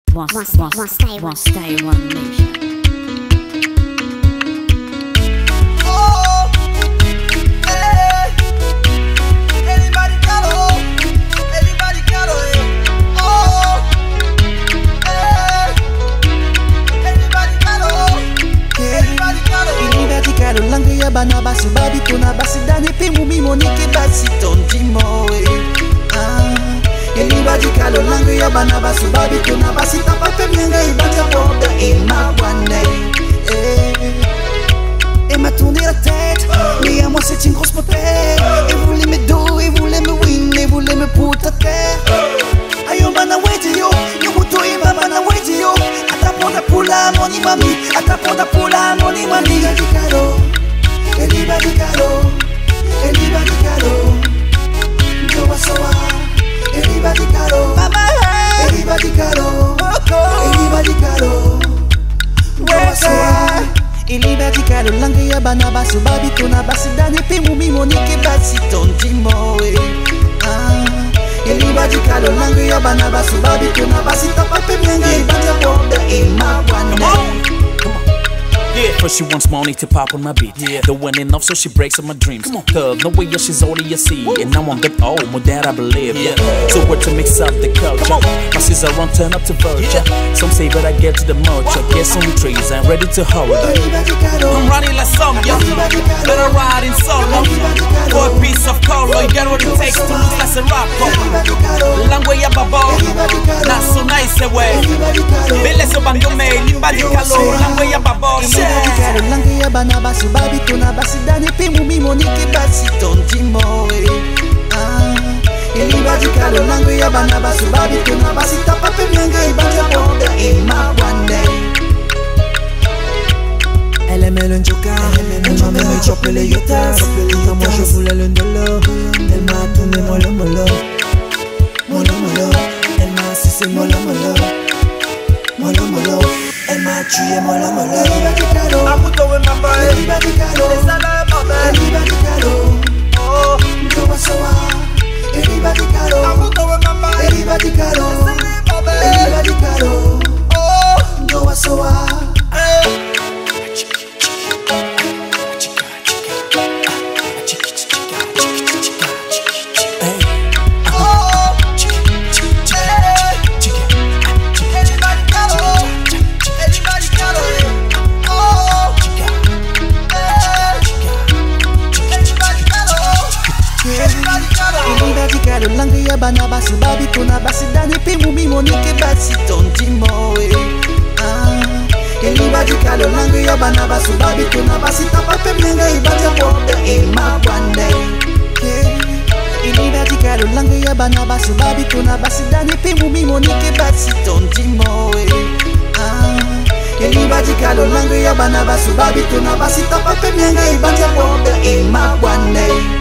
One stay, one nation. Langue ya bana basi babi tuna basi dani pimu mimo nike basi tonji moe Eli kalo langue ya bana basi babi tuna basi tapa pe mienga ibanja poda ima wane Et m'a tourné la tête, mais à moi c'est une grosse potette. Et voulait me do, et voulait me win, et voulait me put à terre. Ayo bana wete yo, yo muto ima bana wete yo. Ataponda pula moni mami, ataponda pula moni mami. Anybody caro, yo wasawa. Anybody caro, mama hey. Anybody caro, anybody caro, yo wasawa. Anybody caro, langue ya bana basu babi tuna basi dani pimu mimo nike basi tonji moe. Anybody caro, langue ya bana basu babi tuna basi tapa pe mienga ibanja poda ima wane. Yeah. First she wants money to pop on my beat. Yeah. The one enough so she breaks all my dreams. Cause no way yeah, she's all you see. And now I'm good, oh, more than I believe. Yeah. So what to mix up the culture. My scissor run turn up to vulture. Some say but I get to the mulch. I get some trees, I'm ready to hold her. I'm running like some, yeah. Better ride in solo. For a piece of color, you got what it takes to look like a rapper. Long way up above, not so nice away. Bele so bandume, limbadi kalo. Long way up above. Langue ya bana basi babi tuna basi dani pimu mimo nike basi tonji moe. Anybody caro, langue ya bana basi babi tuna basi tapa pe mienga ibanja poda ima wane. Elle aimait le njoka, elle m'a même chopé les yotas. Quand moi je voulais le ndolo, elle m'a tourné mollo mollo. Mollo mollo, elle m'a sucé mollo mollo. Mollo mollo, elle m'a tué mollo mollo. Anybody caro, anybody caro, anybody caro, yo wasawa. Anybody caro, anybody caro, anybody caro, yo wasawa. Langue ya bana basi babi tuna basi dani pimu mimo nike basi tonji moe. Anybody caro, langue ya bana basi babi tuna basi tapa pe mienga ibanja poda ima wane. Anybody caro, langue ya bana basi babi tuna basi dani pimu mimo nike basi tonji moe. Anybody caro, langue ya bana basi babi tuna basi tapa pe mienga ibanja poda ima wane.